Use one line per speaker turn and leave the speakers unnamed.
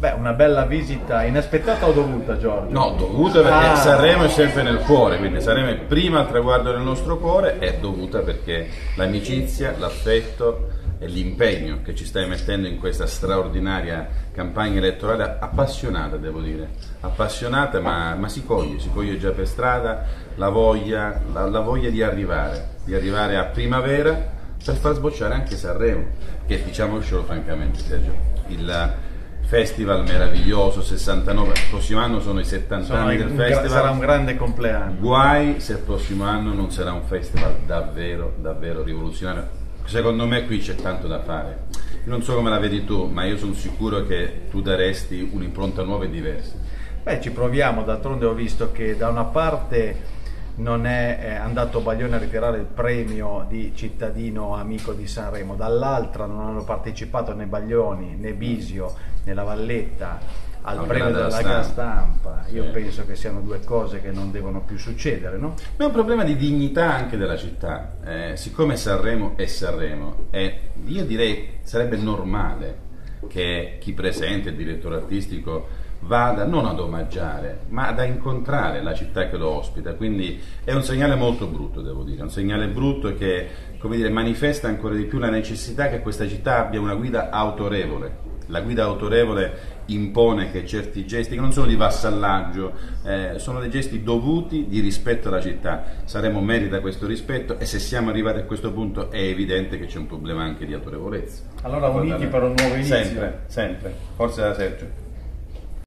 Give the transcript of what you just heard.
Beh, una bella visita, inaspettata o dovuta, Giorgio?
No, dovuta perché Sanremo è sempre nel cuore, quindi Sanremo è prima al traguardo del nostro cuore, è dovuta perché l'amicizia, l'affetto e l'impegno che ci stai mettendo in questa straordinaria campagna elettorale, appassionata devo dire, appassionata ma si coglie già per strada la voglia di arrivare a primavera per far sbocciare anche Sanremo, che diciamocelo francamente Sergio, il festival meraviglioso, 69, il prossimo anno sono i 70 anni del festival,
sarà un grande compleanno.
Guai se il prossimo anno non sarà un festival davvero, davvero rivoluzionario. Secondo me qui c'è tanto da fare. Io non so come la vedi tu, ma io sono sicuro che tu daresti un'impronta nuova e diversa.
Beh, ci proviamo, d'altronde ho visto che da una parte non è andato Baglione a ritirare il premio di cittadino amico di Sanremo, dall'altra non hanno partecipato né Baglioni né Bisio né la Valletta al premio della Gran Stampa. Io penso che siano due cose che non devono più succedere, no?
Ma è un problema di dignità anche della città, siccome Sanremo è Sanremo, io direi sarebbe normale che chi presenta il direttore artistico vada non ad omaggiare, ma ad incontrare la città che lo ospita, quindi è un segnale molto brutto, devo dire, un segnale brutto che, come dire, manifesta ancora di più la necessità che questa città abbia una guida autorevole. La guida autorevole impone che certi gesti, che non sono di vassallaggio, sono dei gesti dovuti di rispetto alla città. Sanremo merita questo rispetto e se siamo arrivati a questo punto è evidente che c'è un problema anche di autorevolezza.
Allora uniti per un nuovo inizio.
Sempre, sempre. Forza Sergio.